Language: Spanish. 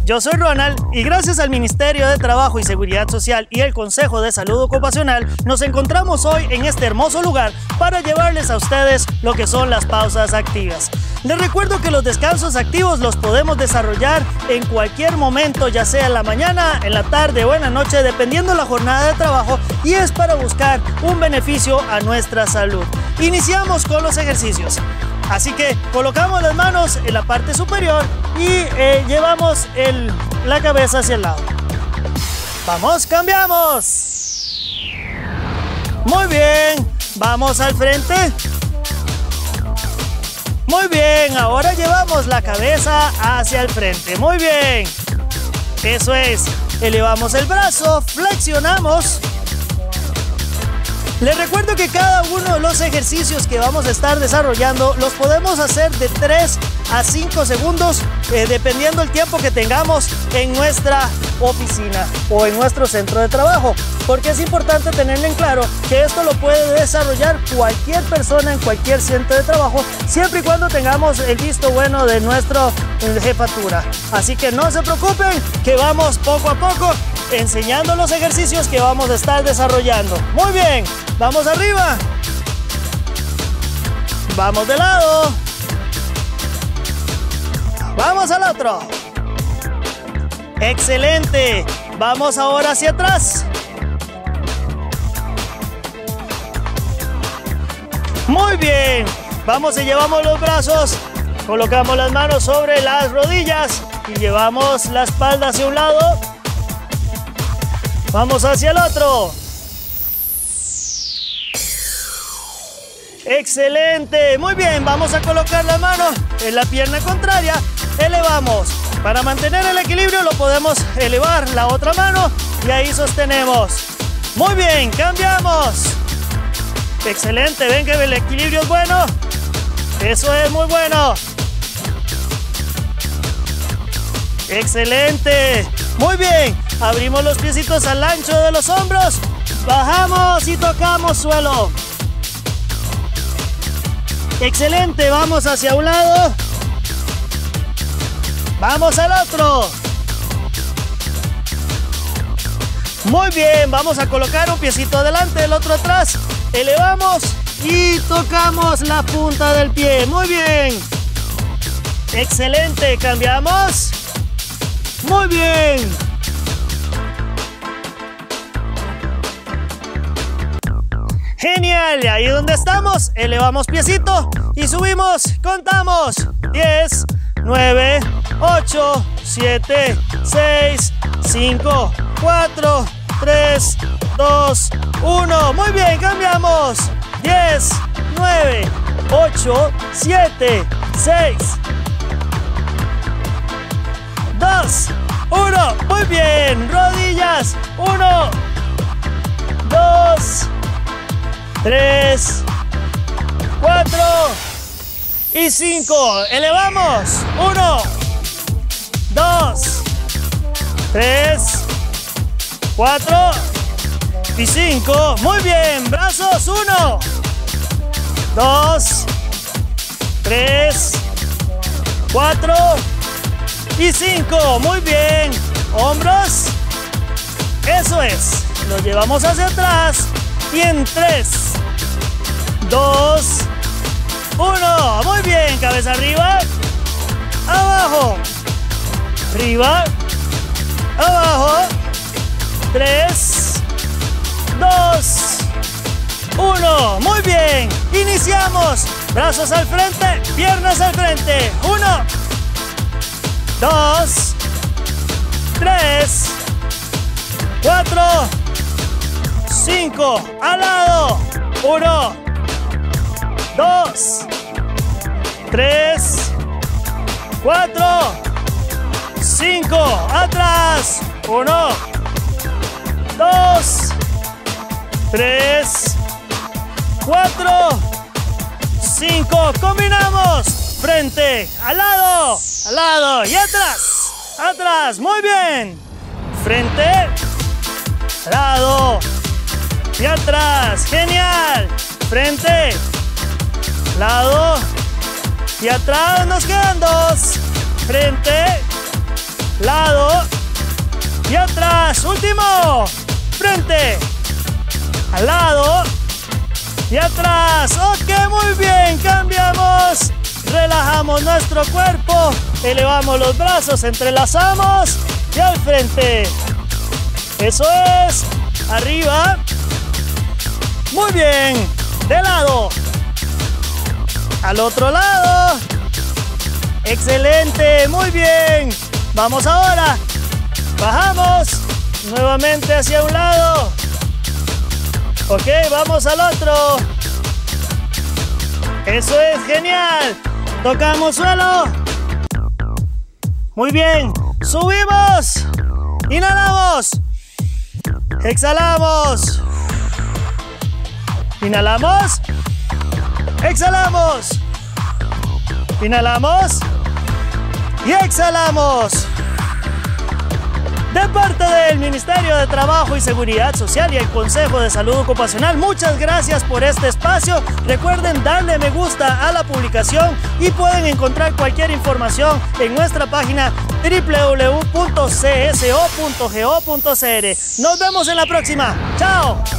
Yo soy Ronald y gracias al Ministerio de Trabajo y Seguridad Social y el Consejo de Salud Ocupacional nos encontramos hoy en este hermoso lugar para llevarles a ustedes lo que son las pausas activas. Les recuerdo que los descansos activos los podemos desarrollar en cualquier momento, ya sea en la mañana, en la tarde o en la noche, dependiendo la jornada de trabajo, y es para buscar un beneficio a nuestra salud. Iniciamos con los ejercicios. Así que colocamos las manos en la parte superior y llevamos la cabeza hacia el lado. Vamos, cambiamos. Muy bien, vamos al frente. Muy bien, ahora llevamos la cabeza hacia el frente. Muy bien, eso es. Elevamos el brazo, flexionamos. Les recuerdo que cada uno de los ejercicios que vamos a estar desarrollando los podemos hacer de 3 a 5 segundos, dependiendo el tiempo que tengamos en nuestra oficina o en nuestro centro de trabajo, porque es importante tenerlo en claro que esto lo puede desarrollar cualquier persona en cualquier centro de trabajo, siempre y cuando tengamos el visto bueno de nuestra jefatura. Así que no se preocupen, que vamos poco a poco enseñando los ejercicios que vamos a estar desarrollando. Muy bien, vamos arriba, vamos de lado, vamos al otro. Excelente, vamos ahora hacia atrás. Muy bien, vamos y llevamos los brazos, colocamos las manos sobre las rodillas y llevamos la espalda hacia un lado. Vamos hacia el otro. Excelente, muy bien, vamos a colocar la mano en la pierna contraria, elevamos. Para mantener el equilibrio lo podemos elevar la otra mano y ahí sostenemos. Muy bien, cambiamos. Excelente, ven que el equilibrio es bueno. Eso es muy bueno. Excelente, muy bien. Abrimos los piecitos al ancho de los hombros, bajamos y tocamos suelo. Excelente, vamos hacia un lado, vamos al otro. Muy bien, vamos a colocar un piecito adelante, el otro atrás. Elevamos y tocamos la punta del pie. Muy bien. Excelente, cambiamos. Muy bien. Genial, y ahí donde estamos, elevamos piecito y subimos, contamos. 10, 9, 8, 7, 6, 5, 4, 3, 2, 1. Muy bien, cambiamos. 10, 9, 8, 7, 6, 2, 1. Muy bien, rodillas. 1, 2, 3, 4 y 5. Elevamos. 1, 2, 3, 4 y 5. Muy bien. Brazos. 1, 2, 3, 4 y 5. Muy bien. Hombros. Eso es. Los llevamos hacia atrás. Y en 3, 2, 1. Muy bien, cabeza arriba, abajo, arriba, abajo. 3, 2, 1. Muy bien, iniciamos. Brazos al frente, piernas al frente. 1, 2, 3, 4, 5, al lado. 1, 2, 3, 4, 5, atrás. 1, 2, 3, 4, 5. Combinamos. Frente, al lado y atrás. Atrás, muy bien. Frente, lado y atrás. Genial. Frente, lado y atrás. Nos quedan 2. Frente, lado y atrás. Último, frente, al lado y atrás. Ok, muy bien, cambiamos, relajamos nuestro cuerpo, elevamos los brazos, entrelazamos y al frente. Eso es, arriba. Muy bien, de lado, al otro lado. Excelente, muy bien. Vamos ahora, bajamos, nuevamente hacia un lado. Ok, vamos al otro. Eso es, genial. Tocamos suelo. Muy bien, subimos. Inhalamos. Exhalamos. Inhalamos. Exhalamos. Inhalamos. Y exhalamos. De parte del Ministerio de Trabajo y Seguridad Social y el Consejo de Salud Ocupacional, muchas gracias por este espacio. Recuerden darle me gusta a la publicación y pueden encontrar cualquier información en nuestra página www.cso.go.cr. Nos vemos en la próxima. ¡Chao!